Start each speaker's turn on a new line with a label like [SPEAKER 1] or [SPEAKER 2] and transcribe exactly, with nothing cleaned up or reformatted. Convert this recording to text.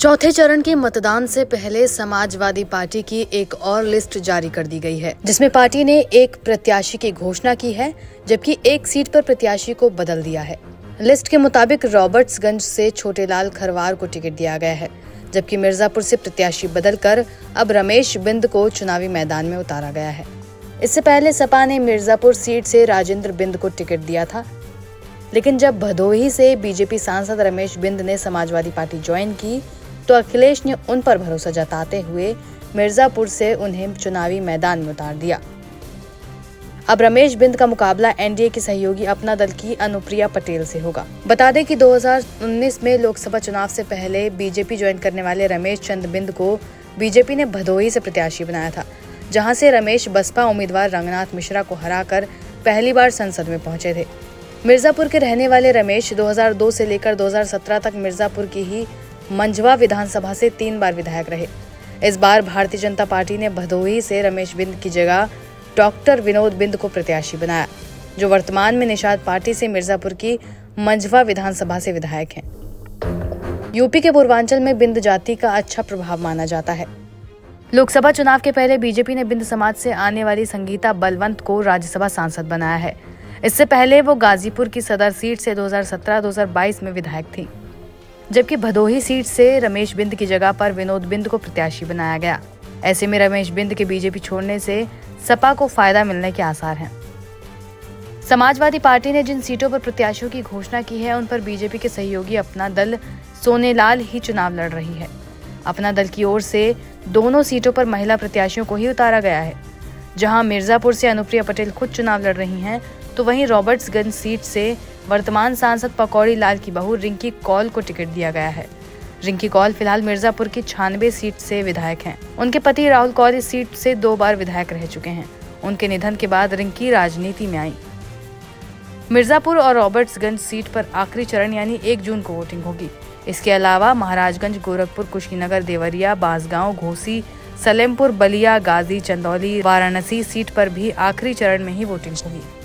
[SPEAKER 1] चौथे चरण के मतदान से पहले समाजवादी पार्टी की एक और लिस्ट जारी कर दी गई है, जिसमें पार्टी ने एक प्रत्याशी की घोषणा की है, जबकि एक सीट पर प्रत्याशी को बदल दिया है। लिस्ट के मुताबिक रॉबर्ट्सगंज से छोटेलाल खरवार को टिकट दिया गया है, जबकि मिर्जापुर से प्रत्याशी बदलकर अब रमेश बिंद को चुनावी मैदान में उतारा गया है। इससे पहले सपा ने मिर्जापुर सीट से राजेंद्र बिंद को टिकट दिया था, लेकिन जब भदोही से बीजेपी सांसद रमेश बिंद ने समाजवादी पार्टी ज्वाइन की तो अखिलेश ने उन पर भरोसा जताते हुए मिर्जापुर से उन्हें चुनावी मैदान में उतार दिया। अब रमेश बिंद का मुकाबला एनडीए की सहयोगी अपना दल की अनुप्रिया पटेल से होगा। बता दें कि दो हज़ार उन्नीस में लोकसभा चुनाव से पहले बीजेपी ज्वाइन करने वाले रमेश चंद्र बिंद को बीजेपी ने भदोही से प्रत्याशी बनाया था, जहां से रमेश बसपा उम्मीदवार रंगनाथ मिश्रा को हराकर पहली बार संसद में पहुंचे थे। मिर्जापुर के रहने वाले रमेश दो हज़ार दो से लेकर दो हज़ार सत्रह तक मिर्जापुर की ही मंझवा विधानसभा से तीन बार विधायक रहे। इस बार भारतीय जनता पार्टी ने भदोही से रमेश बिंद की जगह डॉक्टर विनोद बिंद को प्रत्याशी बनाया, जो वर्तमान में निषाद पार्टी से मिर्जापुर की मंझवा विधानसभा से विधायक हैं। यूपी के पूर्वांचल में बिंद जाति का अच्छा प्रभाव माना जाता है। लोकसभा चुनाव के पहले बीजेपी ने बिंद समाज से आने वाली संगीता बलवंत को राज्यसभा सांसद बनाया है। इससे पहले वो गाजीपुर की सदर सीट से दो हज़ार सत्रह दो हज़ार बाईस में विधायक थी, जबकि भदोही सीट से रमेश बिंद की जगह पर विनोद बिंद को प्रत्याशी बनाया गया। ऐसे में रमेश बिंद के बीजेपी छोड़ने से सपा को फायदा मिलने के आसार हैं। समाजवादी पार्टी ने जिन सीटों पर प्रत्याशियों की घोषणा की है, उन पर बीजेपी के सहयोगी अपना दल सोनेलाल ही चुनाव लड़ रही है। अपना दल की ओर से दोनों सीटों पर महिला प्रत्याशियों को ही उतारा गया है। जहां मिर्जापुर से अनुप्रिया पटेल खुद चुनाव लड़ रही हैं, तो वहीं रॉबर्ट्सगंज सीट से वर्तमान सांसद पकौड़ी लाल की बहू रिंकी कौल को टिकट दिया गया है। रिंकी कौल फिलहाल मिर्जापुर की छियानवे सीट से विधायक हैं। उनके पति राहुल कौल इस सीट से दो बार विधायक रह चुके हैं। उनके निधन के बाद रिंकी राजनीति में आई। मिर्जापुर और रॉबर्ट्सगंज सीट पर आखिरी चरण यानी एक जून को वोटिंग होगी। इसके अलावा महाराजगंज, गोरखपुर, कुशीनगर, देवरिया, बांसगांव, घोसी, सलेमपुर, बलिया, गाजी, चंदौली, वाराणसी सीट पर भी आखिरी चरण में ही वोटिंग होगी।